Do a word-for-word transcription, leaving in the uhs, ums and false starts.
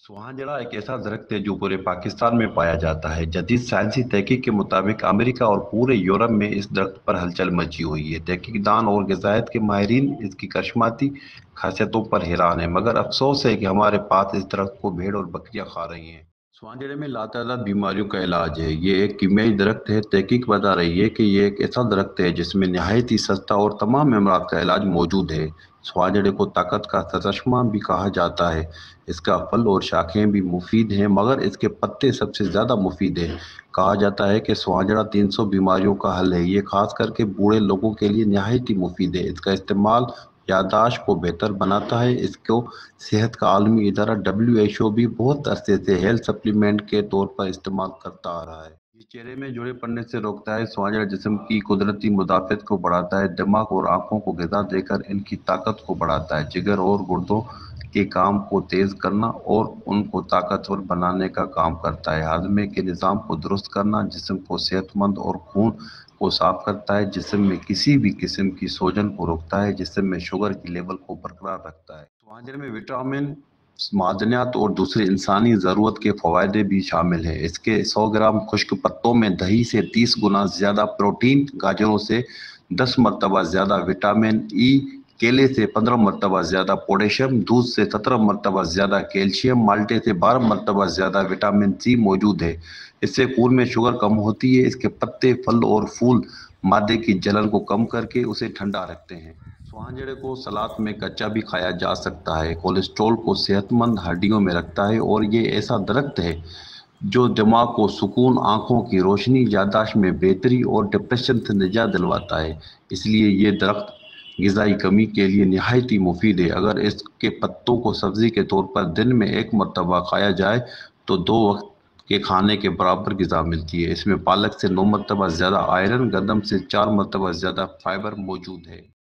सुहांजड़ा एक ऐसा दरख्त है जो पूरे पाकिस्तान में पाया जाता है। जदीद साइंसी तहकीक के मुताबिक अमेरिका और पूरे यूरोप में इस दरख्त पर हलचल मची हुई है। तहकीकदान और ग़िज़ायत के माहिरीन इसकी करिश्माती खासियतों पर हैरान हैं, मगर अफसोस है कि हमारे पास इस दरख्त को भेड़ और बकरियां खा रही हैं। सुहांजड़े में लातादाद बीमारियों का इलाज है। ये एक कीमियाई दरख्त है। तहकीक बता रही है कि ये एक ऐसा दरख्त है जिसमें नहायत ही सस्ता और तमाम अमराज का इलाज मौजूद है। सुहांजड़े को ताकत का चश्मा भी कहा जाता है। इसका फल और शाखें भी मुफीद हैं, मगर इसके पत्ते सबसे ज़्यादा मुफीद हैं। कहा जाता है कि सुहांजड़ा तीन सौ बीमारियों का हल है। ये खास करके बूढ़े लोगों के लिए नहायत ही मुफीद है। इसका इस्तेमाल याददाश्त को बेहतर बनाता है। इसको सेहत का आलमी इदारा डब्ल्यू एच ओ भी बहुत अरसे से हेल्थ सप्लीमेंट के तौर पर इस्तेमाल करता आ रहा है। ये चेहरे में जोड़े पड़ने से रोकता है। सुहांजड़ा जिस्म की कुदरती मुदाफ़त को बढ़ाता है। दिमाग और आंखों को ग़िज़ा देकर इनकी ताकत को बढ़ाता है। जिगर और गुर्दों के काम को तेज़ करना और उनको ताकतवर बनाने का काम करता है। हाजमे के निज़ाम को दुरुस्त करना, जिस्म को सेहतमंद और खून को साफ करता है। जिस्म में किसी भी किस्म की सोजन को रोकता है। जिस्म में शुगर की लेवल को बरकरार रखता है। सुहांजड़े में विटामिन, मादनियात और दूसरे इंसानी ज़रूरत के फ़वायदे भी शामिल हैं। इसके सौ ग्राम खुश्क पत्तों में दही से तीस गुना ज़्यादा प्रोटीन, गाजरों से दस मरतबा ज़्यादा विटामिन ई, केले से पंद्रह मरतबा ज़्यादा पोटेशियम, दूध से सत्रह मरतबा ज़्यादा कैल्शियम, माल्टे से बारह मरतबा ज़्यादा विटामिन सी मौजूद है। इससे खून में शुगर कम होती है। इसके पत्ते, फल और फूल मादे की जलन को कम करके उसे ठंडा रखते हैं। सुहांजड़े को सलाद में कच्चा भी खाया जा सकता है। कोलेस्ट्रॉल को सेहतमंद हड्डियों में रखता है और ये ऐसा दरख्त है जो दिमाग को सुकून, आंखों की रोशनी, याददाश्त में बेहतरी और डिप्रेशन से निजात दिलवाता है। इसलिए ये दरख्त ग़िज़ाई कमी के लिए नहायत ही मुफीद है। अगर इसके पत्तों को सब्ज़ी के तौर पर दिन में एक मरतबा खाया जाए तो दो वक्त के खाने के बराबर ग़िज़ा मिलती है। इसमें पालक से नौ मरतबा ज़्यादा आयरन, गंदम से चार मरतबा ज़्यादा फाइबर मौजूद है।